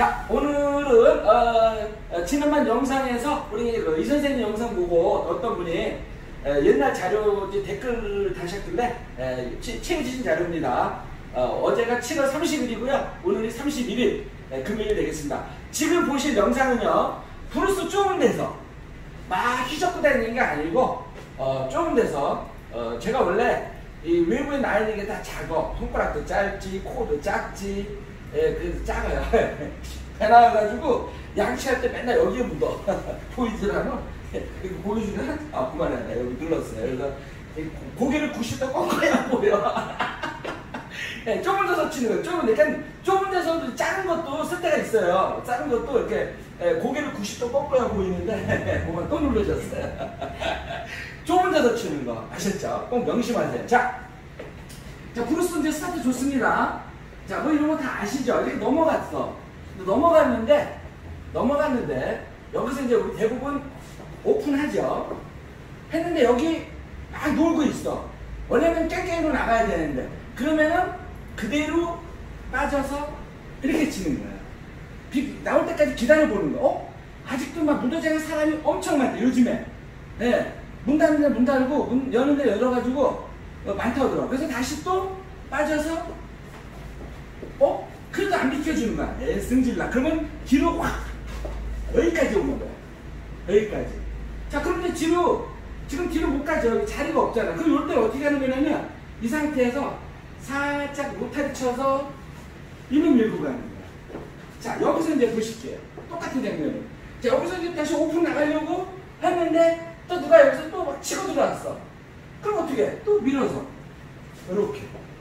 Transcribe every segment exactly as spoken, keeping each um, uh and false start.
자, 오늘은 어, 어, 지난번 영상에서 우리 그 이 선생님 영상 보고 어떤 분이 에, 옛날 자료 댓글을 다셨길래 에, 채워주신 자료입니다. 어, 어제가 칠월 삼십일이고요. 오늘이 삼십일일 에, 금요일 되겠습니다. 지금 보실 영상은요, 브루스 좁은 데서 막 휘젓고 다니는 게 아니고 어, 좁은 데서 어, 제가 원래 이 외부에 나 있는 게 다 작어. 손가락도 짧지, 코도 작지, 예, 그래서 작아요. 배 나와가지고 양치할 때 맨날 여기에 묻어. 보이질 않아? 이거 보여주면, 아, 그만해. 여기 눌렀어요. 그래서 고개를 구십 도 꺾어야 보여. 예, 좁은 데서 치는 거예요. 좁은 데. 그러니까 좁은 데서도 작은 것도 쓸 때가 있어요. 작은 것도 이렇게 예, 고개를 구십 도 꺾어야 보이는데, 보면 또 눌러졌어요. 좁은 데서 치는 거. 아셨죠? 꼭 명심하세요. 자, 자, 브루스 이제 스타트 좋습니다. 자, 뭐 이런 거 다 아시죠? 이렇게 넘어갔어. 넘어갔는데, 넘어갔는데, 여기서 이제 우리 대부분 오픈하죠? 했는데 여기 막 놀고 있어. 원래는 깽깽이로 나가야 되는데, 그러면은 그대로 빠져서 이렇게 치는 거야. 비, 나올 때까지 기다려보는 거. 어? 아직도 막 무도장에 사람이 엄청 많대, 요즘에. 네. 문 닫는데 문 닫고, 문 여는데 열어가지고, 어, 많다고 하더라고. 그래서 다시 또 빠져서, 어? 그래도 안 비켜주는 거야. 에, 승질나. 그러면 뒤로 확, 여기까지 오는 거야. 여기까지. 자, 그런데 뒤로, 지금 뒤로 못 가죠. 자리가 없잖아. 그럼 이럴 때 어떻게 하는 거냐면, 이 상태에서 살짝 로타리 쳐서, 이를 밀고 가는 거야. 자, 여기서 이제 보실게요. 똑같은 장면을. 자, 여기서 이제 다시 오픈 나가려고 했는데, 또 누가 여기서 또 막 치고 들어왔어. 그럼 어떻게 해? 또 밀어서. 이렇게.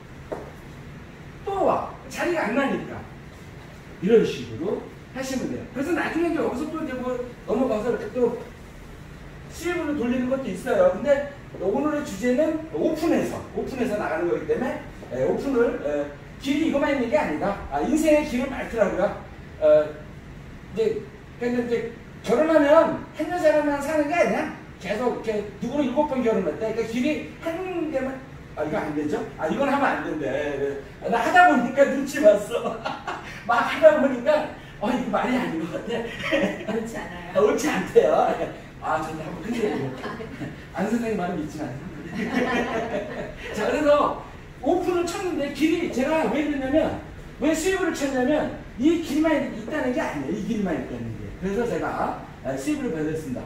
또 와. 자리가 안 나니까. 이런 식으로 하시면 돼요. 그래서 나중에 이제 여기서 또 이제 뭐 넘어가서 이렇게 또 스윙으로 돌리는 것도 있어요. 근데 오늘의 주제는 오픈해서, 오픈해서 나가는 거기 때문에 에, 오픈을, 에, 길이 이것만 있는 게 아니다. 아, 인생의 길은 많더라고요. 어, 이제, 근데 이제 결혼하면 한 여자랑만 사는 게 아니야. 계속 이렇게 누구는 일곱 번 결혼했대. 그러니까 길이 한 개만, 아, 이거 안 되죠? 아, 이건 하면 안 된대. 나 하다 보니까 눈치 봤어. 막 하다 보니까, 어, 이거 말이 아닌 것 같아. 옳지 않아요. 아, 옳지 않대요. 아, 저도 한번 흔들어볼게요. 안 선생님 말은 믿지 마세요. 자, 그래서 오픈을 쳤는데 길이, 제가 왜 그러냐면, 왜 스위브를 쳤냐면, 이 길만 있다는 게 아니에요. 이 길만 있다는 게. 그래서 제가 스위브를 변했습니다.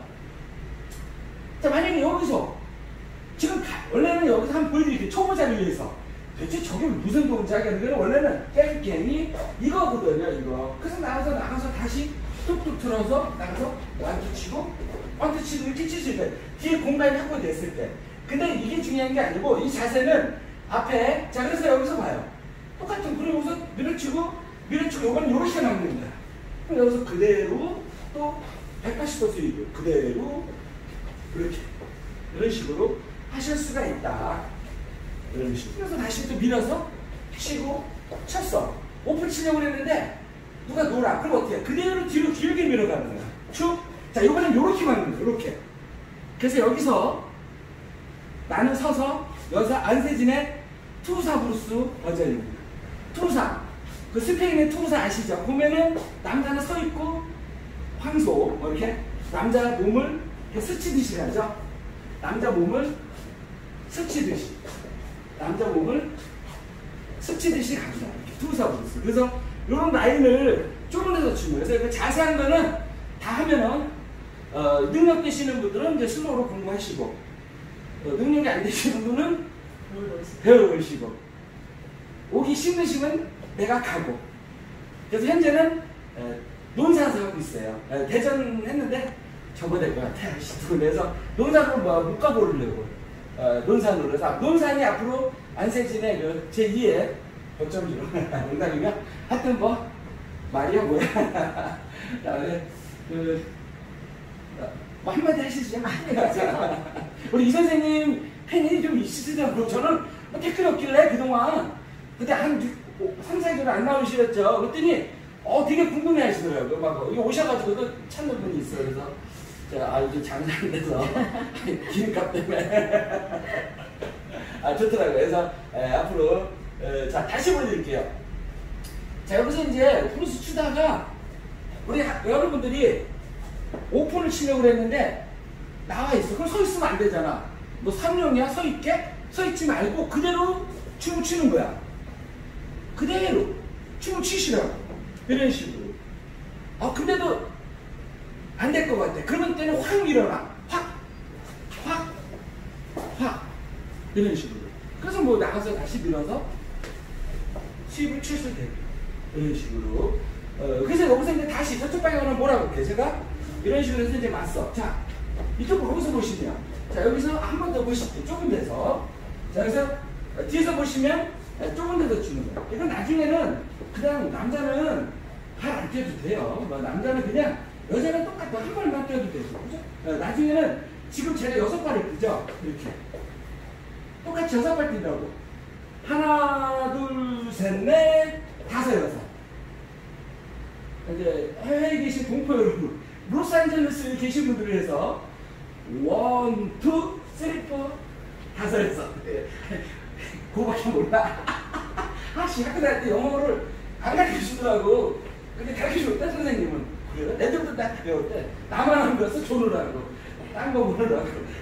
자, 만약에 여기서 지금 가, 원래는 여기서 한번 보여드릴게요. 초보자를 위해서. 대체 저게 무슨 동작이냐는 거는 원래는 깽깽이 이거거든요, 이거. 그래서 나가서 나가서 다시 뚝뚝 틀어서 나가서 완투 치고 완투 치고 이렇게 치실 때 뒤에 공간이 확보됐을 때. 근데 이게 중요한 게 아니고 이 자세는 앞에, 자, 그래서 여기서 봐요. 똑같은, 그리고 여기서 밀어치고 밀어치고 이거는 이렇게 막는 거야. 그럼 여기서 그대로 또 백팔십 도 스윙 그대로 이렇게 이런 식으로 하실 수가 있다. 이런 식으로. 그래서 다시 또 밀어서 치고 쳤어. 오픈 치려고 했는데 누가 놀아. 그럼 어떻게 해? 그대로 뒤로 길게 밀어가는 거야. 쭉. 자, 이번엔 요렇게 막는 거야. 요렇게. 그래서 여기서 나는 서서 여기서 안세진의 투사 브루스 버전입니다. 투사. 그 스페인의 투사 아시죠? 보면은 남자는 서 있고 황소 이렇게 남자 몸을 이렇게 스치듯이 가죠. 남자 몸을 스치듯이, 남자 몸을 스치듯이 갑니다. 투사 브루스. 그래서 이런 라인을 좁은 데서 치는 거예요. 그래서 그 자세한 거는 다 하면은 어, 능력 되시는 분들은 이제 슬로우로 공부하시고, 어, 능력이 안 되시는 분은 배워오시고, 오기 힘드시면 내가 가고. 그래서 현재는 에, 논산에서 하고 있어요. 에, 대전 했는데 접어될 것 같아요. 그래서 논산으로 뭐 못 가보려고. 어, 논산으로. 그래서 논산이 앞으로 안세진의 그 제이의 거점지로. 농담이며 하여튼 뭐 말이야 뭐야. 자, 그, 뭐 한마디 하시죠. 우리 이 선생님 팬이 좀 있으시더라고요. 저는 뭐 댓글이 없길래 그동안 그때 한 삼, 사 개월 안 나오시겠죠. 그랬더니 어 되게 궁금해 하시더라고요. 막 여기 오셔가지고 또 찾는 분이 있어요. 그래서 제가 아 요즘 장사 안 돼서 기름값 때문에 아 좋더라고요. 그래서 에, 앞으로 에, 자 다시 보여드릴게요. 자 여기서 이제 브루스 추다가 우리 하, 여러분들이 오픈을 치려고 그랬는데 나와 있어. 그럼 서 있으면 안 되잖아. 너 삼룡이야? 서 있게? 서 있지 말고 그대로 춤을 추는 거야. 그대로 춤을 추시라고. 이런 식으로. 아, 근데도 안 될 것 같아. 그러면 때는 확 밀어라. 확, 확, 확. 이런 식으로. 그래서 뭐 나가서 다시 밀어서 수입을 칠 수도 되고. 이런 식으로. 어, 그래서 여기서 이제 다시 저쪽 방향으로 뭐라고 할게. 제가 이런 식으로 해서 이제 맞서. 자, 이쪽으로 여기서 보시면. 자, 여기서 한 번 더 보실게요. 좁은 데서. 자, 여기서 뒤에서 보시면 좁은 데서 주는 거예요. 이건 나중에는 그냥 남자는 발 안 떼도 돼요. 뭐 남자는 그냥 여자는 똑같아. 한 발만 떼도 되죠. 그죠? 어, 나중에는 지금 제가 여섯 발을 뛰죠. 이렇게. 똑같이 여섯 발 뛴다고. 하나, 둘, 셋, 넷, 다섯, 여섯. 이제 해외에 계신 동포 여러분, 로스앤젤레스에 계신 분들을 해서 원, 투, 쓰리, 포, 다섯, 여섯. 그거밖에 몰라. 아씨, 학교 다닐 때 영어를 안 가르쳐주더라고. 근데 가르쳐줬다, 선생님은. 그래요? 애들도 딱 배울 때 나만 안 배워서 조느라고. 딴 거 모르라고.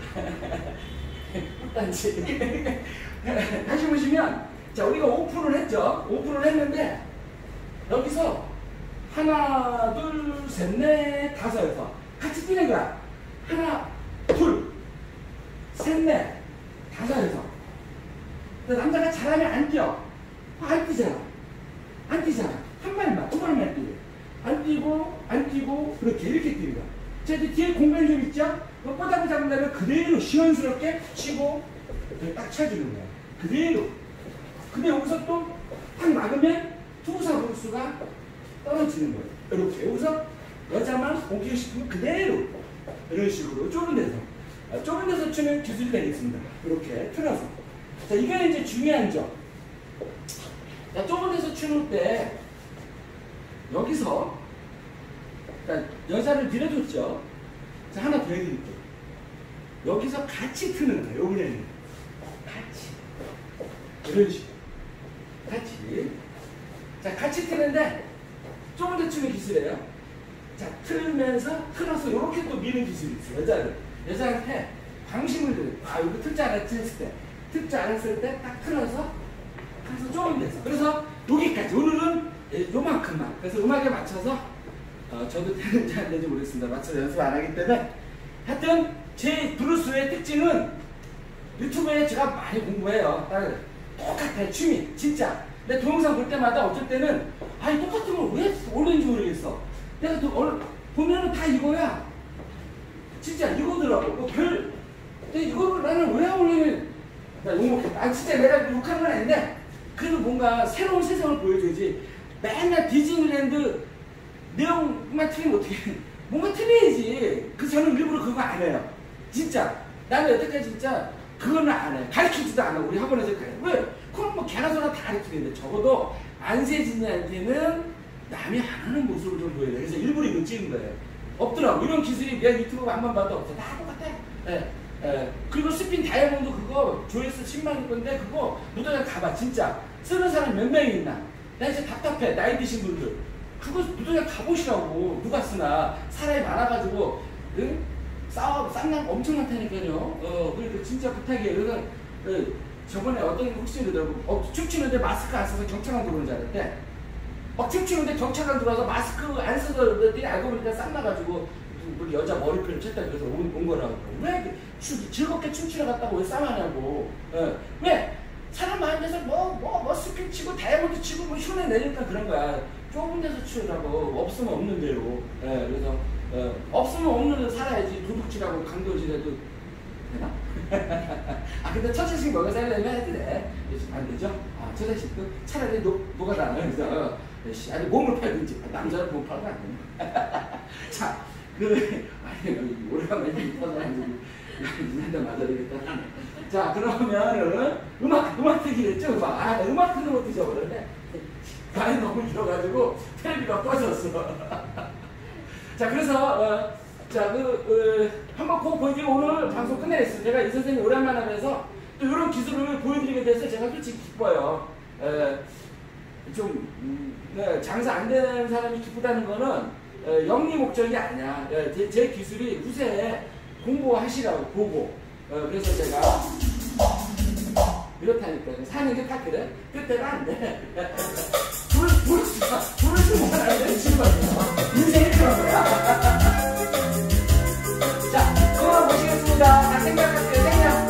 딴지. 다시 보시면, 자, 우리가 오픈을 했죠. 오픈을 했는데, 여기서 하나, 둘, 셋, 넷, 다섯, 여섯. 같이 뛰는 거야. 하나, 둘, 셋, 넷, 다섯, 여섯. 근데 남자가 잘하면 안 뛰어. 안 뛰잖아. 안 뛰잖아. 한 발만, 두 발만 뛰어. 안 뛰고, 안 뛰고, 그렇게, 이렇게 뛰는 거야. 자, 이제 뒤에 공간이 좀 있죠? 그 뽀닥을 잡은 다음에 그대로 시원스럽게 치고, 딱 쳐주는 거야. 그대로. 근데 여기서 또, 딱 막으면 투구사 볼수가 떨어지는 거예요. 이렇게. 여기서 여자만 옮기고 싶으면 그대로. 이런 식으로. 좁은 데서. 아, 좁은 데서 추는 기술이 되겠습니다. 이렇게 틀어서. 자, 이게 이제 중요한 점. 자, 좁은 데서 추는 때, 여기서, 자, 여자를 들여줬죠. 자, 하나 더 해드릴게요. 여기서 같이 트는 거예요. 요번에는. 같이. 이런 식으로. 같이. 자, 같이 트는데, 좁은 데 추는 기술이에요. 자, 틀면서, 틀어서 이렇게 또 미는 기술이 있어요. 여자를. 여자한테 방심을 들어요. 아, 이거 틀지 않았지? 했을 때. 틀지 않았을 때 딱 틀어서, 그래서 좁은 데서. 그래서 여기까지. 오늘은 요만큼만. 그래서 음악에 맞춰서, 어, 저도 되는지 안 되는지 모르겠습니다. 맞춰서 연습 안 하기 때문에. 하여튼, 제 브루스의 특징은 유튜브에 제가 많이 공부해요. 딸. 똑같아요. 취미. 진짜. 근데 동영상 볼 때마다 어쩔 때는, 아, 이 똑같은 걸 왜 올리는지 모르겠어. 내가 또 얼, 보면은 다 이거야. 진짜 이거더라고. 뭐 별, 근데 이거를 나는 왜 올리는, 나 욕먹겠다. 아, 진짜 내가 욕하는 건 아닌데, 그래도 뭔가 새로운 세상을 보여줘야지. 맨날 디즈니랜드 내용만 틀리면 어떻게 해. 뭔가 틀려야지. 그래서 저는 일부러 그거 안 해요. 진짜. 나는 여태까지 진짜 그거는 안 해. 가르치지도 않아. 우리 학원에서 가르쳐. 왜? 그럼 뭐 개나 소나 다 가르치는데 적어도 안세진이한테는 남이 안 하는 모습을 좀 보여야 돼. 그래서 일부러 이거 찍은 거예요. 없더라고. 이런 기술이 내가 유튜브 한 번 봐도 없어. 다 똑같아. 예. 예. 그리고 스핀 다이아몬드 그거 조회수 십만일 건데 그거 무도장 가봐. 진짜. 쓰는 사람 몇 명이 있나? 나 이제 답답해. 나이 드신 분들. 그거 무도장 가보시라고. 누가 쓰나. 사람이 많아가지고, 응? 싸워, 쌍난 엄청 많다니까요. 어, 그러니까 진짜 부탁이에요. 그래서, 어, 저번에 어떤 혹시 그러더라고. 어, 춤추는데 마스크 안 써서 경찰관 들어오는 줄 알았대. 막 춤추는데 경찰관 들어와서 마스크 안 써서 그랬더니 알고 보니까 쌍나가지고, 우리 여자 머리끈을 쳤다 그래서 온, 온 거라고. 왜 추, 즐겁게 춤추러 갔다고 왜 싸우냐고. 어, 왜? 사람 많은 데서 뭐, 뭐, 뭐, 스핀 치고, 다이아몬드 치고, 뭐, 흉내 내니까 그런 거야. 좁은 데서 추라고. 없으면 없는 대로. 예, 그래서, 어, 없으면 없는 데로 살아야지. 도둑질하고 강도질해도 되나? 아, 근데 첫 자식 먹여 살려면 해야 돼. 안 되죠? 아, 첫 자식도 차라리 노, 노가다. 그래서, 아니, 몸을 팔든지. 남자는 몸 팔면 안 된다. 자, 그, 아니, 오래간만에 터져가지고. 눈한테 맞아야 되겠다. 자, 그러면은, 음악, 음악 틀기랬죠? 음악. 아, 음악 틀는 것도 잊어버렸네. 말이 너무 길어가지고, 텔레비가 꺼졌어. 자, 그래서, 어, 자, 그, 어, 한번 그거 보여드리고 오늘 방송 끝내겠습니다. 제가 이 선생님 오랜만에 하면서 또 이런 기술을 보여드리게 돼서 제가 솔직히 기뻐요. 에, 좀, 음, 네, 장사 안 되는 사람이 기쁘다는 거는 어, 영리 목적이 아니야. 어, 제, 제 기술이 후세에 공부하시라고 보고. 어, 그래서 제가 이렇다니까. 사는 게 다 그래? 그때가 안 돼. 불을, 불을, 불을 쓰면 안 돼. 지금 인생이 그런 거야. 자, 그만 보시겠습니다. 다 생각할게요. 생각.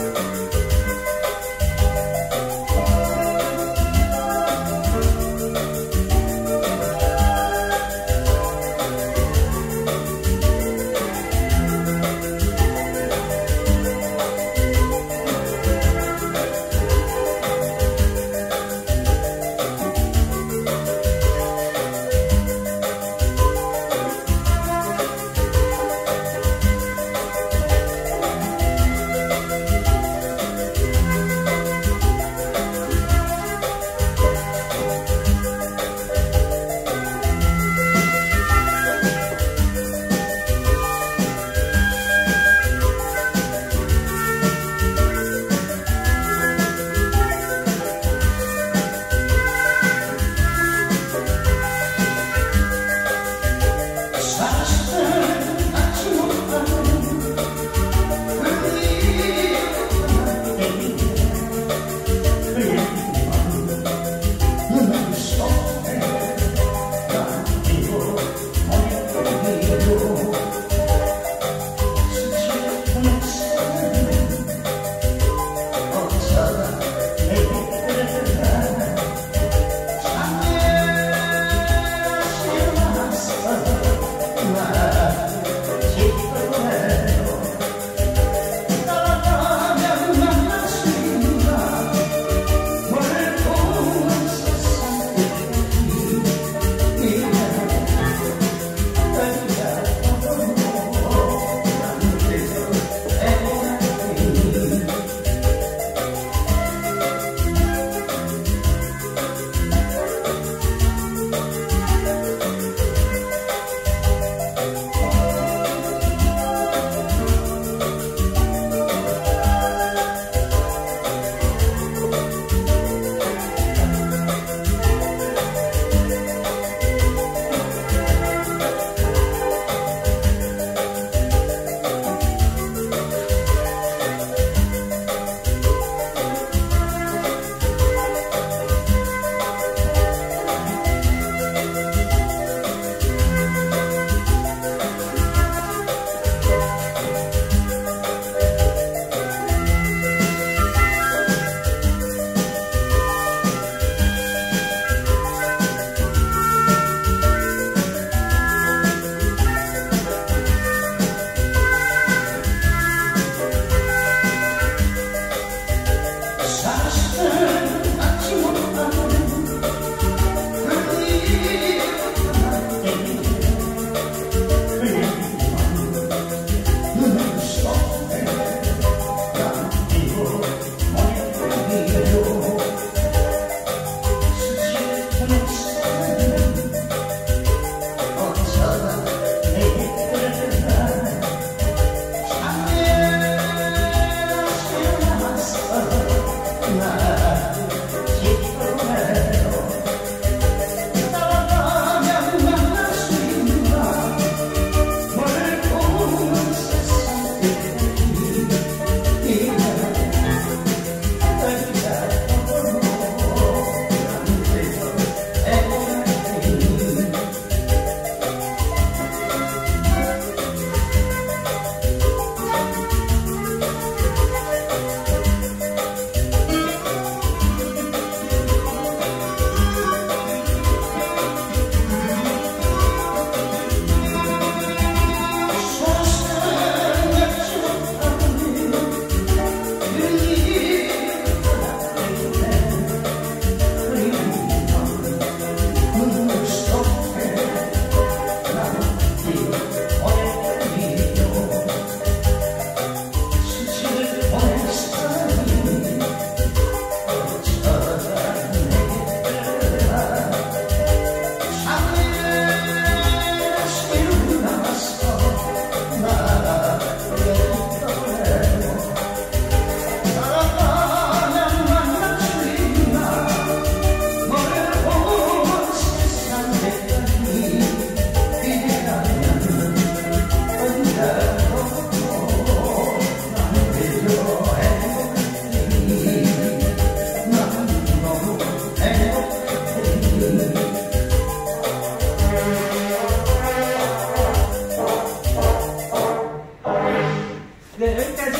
여기까지.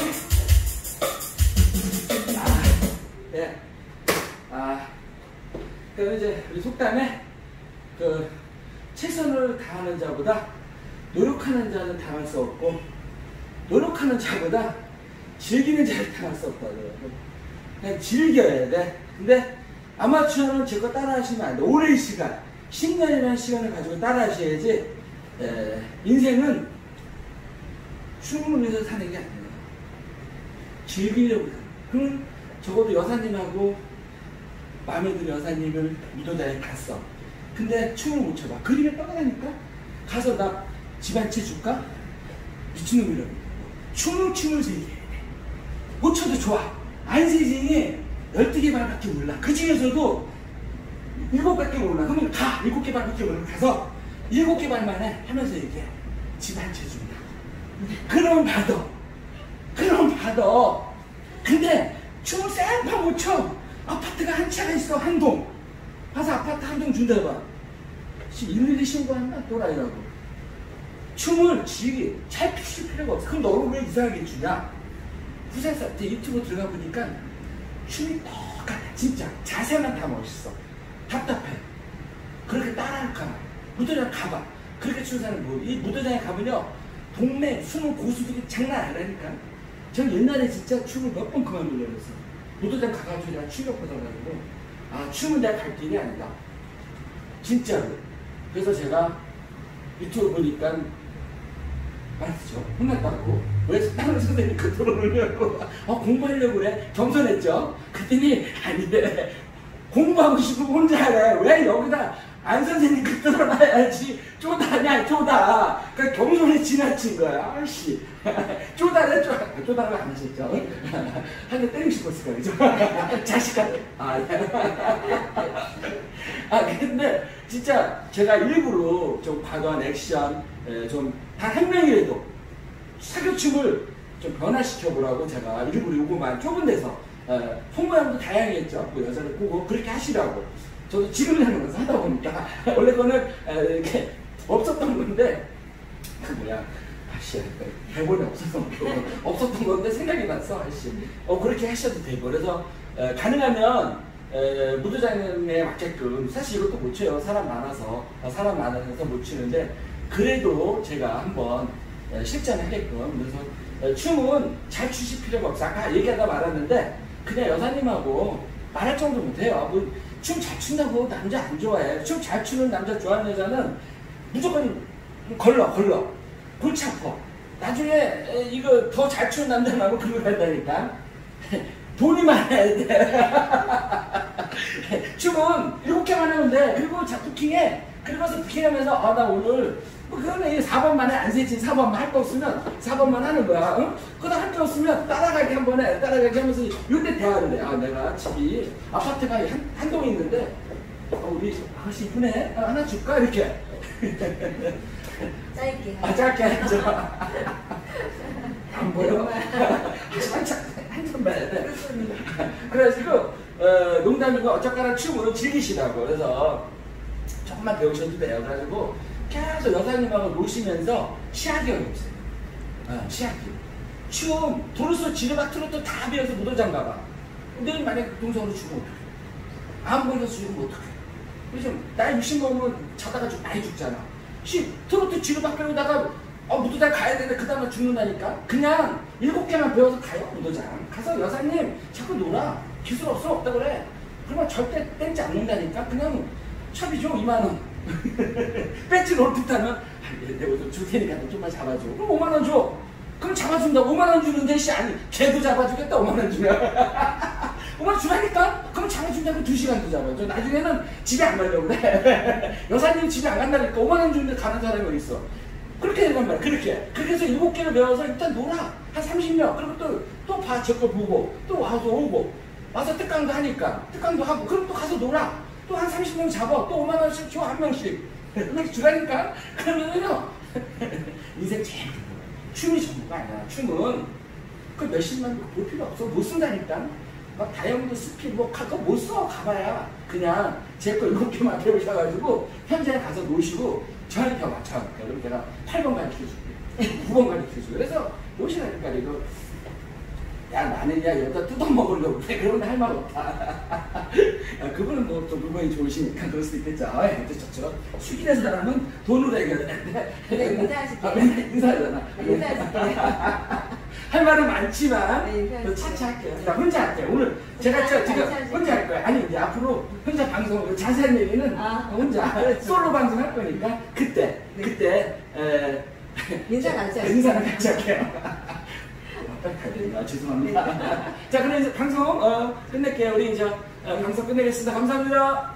아, 네. 아, 그럼 이제 우리 속담에 그 최선을 다하는 자보다 노력하는 자는 당할 수 없고 노력하는 자보다 즐기는 자를 당할 수 없다 그래요. 그냥 즐겨야 돼. 근데 아마추어는 제 거 따라 하시면 안 돼. 오랜 시간, 십 년이라는 시간을 가지고 따라 하셔야지. 에, 인생은 춤을 위해서 사는 게 아니에요. 즐기려고 사는. 그럼 적어도 여사님하고 마음에 드는 여사님을 무도자에 갔어. 근데 춤을 못 춰봐. 그림에 떠나니까 가서 나 집 한 채 줄까? 미친놈이라고. 춤을 춤을 즐겨야 돼. 못 춰도 좋아. 안세진이 열두 개 발밖에 몰라. 그 중에서도 일곱 개밖에 몰라. 그러면 가. 일곱 개 발밖에 몰라. 가서 일곱 개 발만 해. 하면서 얘기해. 집 한 채 준다. 그럼 받아. 그럼 받아. 근데 춤을 쌩파 못 춰. 아파트가 한 채가 있어. 한 동. 가서 아파트 한 동 준다 봐. 일일이 신고한다. 또라이라고. 춤을 즐기. 잘 피실 필요가 없어. 그럼 너를 왜 이상하게 주냐? 후세사 때 유튜브 들어가 보니까 춤이 똑같아. 진짜 자세만 다 멋있어. 답답해. 그렇게 따라할까? 무도장 가봐. 그렇게 추는 사람 뭐? 이 무도장에 가면요 동네 숨은 고수들이 장난 아니라니까. 전 옛날에 진짜 춤을 몇 번 그만 돌려냈어. 무도장 가가지고 내가 충격 받아가지고 아 춤은 내가 갈 길이 아니다. 진짜로. 그래서 제가 유튜브 보니까 말했죠. 혼났다고. 왜 다른 선생님 그 들어오냐고. 어, 공부하려고 그래? 겸손했죠? 그랬더니, 아니래. 공부하고 싶으면 혼자 하래. 왜 여기다 안 선생님 그 들어놔야지. 쪼다냐, 쪼다. 그러니까 겸손이 지나친 거야. 아씨. 쪼다래, 쪼다. 쪼다를 안 하셨죠? 한 대 때리고 싶었을 거예요. 그죠? 자식한테. 아, 아, 근데 진짜 제가 일부러 좀 과도한 액션, 좀 단 한 명이라도 사교춤을 좀 변화시켜 보라고 제가 일부러 요거만 좁은 데서 에, 손모양도 다양했죠. 뭐 여자를 꾸고 그렇게 하시라고. 저도 지금 하면서 하다 보니까 원래 거는 에, 이렇게 없었던 건데 그 뭐야 아씨 대본에 없었던 거 없었던 건데 생각이 났어. 아씨 어 그렇게 하셔도 되고 그래서 에, 가능하면 에, 무도장에 맞게끔 사실 이것도 못 쳐요. 사람 많아서 사람 많아서 못 치는데 그래도 제가 한번 에, 실전하게끔 그래서 에, 춤은 잘 추실 필요가 없어. 아까 얘기하다 말았는데 그냥 여사님하고 말할 정도 못해요. 뭐, 춤 잘 춘다고 남자 안 좋아해. 춤 잘 추는 남자 좋아하는 여자는 무조건 걸러 걸러 골치 아파. 나중에 에, 이거 더 잘 추는 남자하고 그걸 한다니까. 돈이 많아야 돼. 춤은 일곱 개만 하면 돼. 그리고 자꾸 킹해. 그러면서 부킹하면서 아 나 오늘 뭐 그러네 사 번 만에 안세진 사 번만 할 거 없으면 사 번만 하는 거야. 응? 그러다 할 게 없으면 따라가기 한 번에 따라가기 하면서 요때 대화를 해. 아 내가 집이 아파트가 한, 한 동이 있는데 어, 우리 아가씨 이쁘네. 아, 하나 줄까? 이렇게. 짧게. 아 짧게 하죠. 안 보여? 한참 한참 봐야 돼. 그래가지고 어, 농담이고 어쩌거나 춤으로 즐기시라고. 그래서 조금만 배우셔도 돼요. 그래가지고 계속 여사님하고 노시면서 치아기 어렵어요. 어, 치아기. 춤, 도로서 지르바트로또 다 배워서 무도장 가봐. 근데 만약에 동성으로 죽으면 어떡해? 안 보여서 죽으면 어떡해? 요즘 나이 육십 먹으면 자다가 좀 많이 죽잖아. 시, 트로트 지르바 배우다가 어, 무도장 가야 되는데 그 다음에 죽는다니까? 그냥 일곱 개만 배워서 가요, 무도장. 가서 여사님 자꾸 놀아. 기술 없어 없다 그래. 그러면 절대 땡지 않는다니까? 그냥 샵이죠, 이만 원. 배지 롤듯하면 내가 줄 테니까 너 좀만 잡아줘. 그럼 오만 원 줘. 그럼 잡아준다. 오만 원 주는데 씨 아니 걔도 잡아주겠다. 오만 원 주면. 오만 원 주라니까? 그럼 잡아준다고 두 시간도 잡아줘. 나중에는 집에 안 가려고 그래. 여사님 집에 안 간다니까 오만 원 주는데 가는 사람이 어디 있어. 그렇게 되란 말이야. 그렇게. 그렇게 해서 일곱 개를 배워서 일단 놀아. 한 삼십 명. 그리고 또, 또 봐. 제 거 보고. 또 와서 오고. 와서 특강도 하니까. 특강도 하고. 그럼 또 가서 놀아. 또 한 삼십 명 잡아. 또 오만 원씩 줘. 한 명씩. 한 명씩 주라니까. 그러면은요. 인생 제일 춤이 전부가 아니야. 춤은 그 몇십만 볼 필요 없어. 못 쓴다니까. 막 다이아몬드 스피 뭐 그거 못 써. 가봐야. 그냥 제 거 일곱 개만 배우셔가지고 현장에 가서 노시고 저한테 맞춰. 그럼 내가 팔 번 가르쳐줄게. 두 번 가르쳐주고. 그래서 무엇이라니까 이거. 야 나는 야 여자 뜯어먹으려고 그래. 그러면 할 말 없다. 야, 그분은 뭐 좀 물건이 좋으시니까 그럴 수도 있겠죠. 아, 저처럼 숙인해서 사람은 돈으로 얘기해야 되는데. 네, 인사하실게요. 아, 맨날 인사하잖아. 네, 인사하실게요. 할 말은 많지만 네, 차치 할게요. 나 혼자 할게요. 오늘 제가 저 지금 혼자 할 거예요. 아니 이제 앞으로 혼자 방송 자세한 얘기는 아, 혼자 그렇죠. 솔로 방송 할 거니까 그때 네. 그때 에, 인사 같이 하실게요. 인사는 같이 할게요. 아, 죄송합니다. 자, 그럼 이제 방송 어, 끝낼게요. 우리 이제 어, 방송 끝내겠습니다. 감사합니다.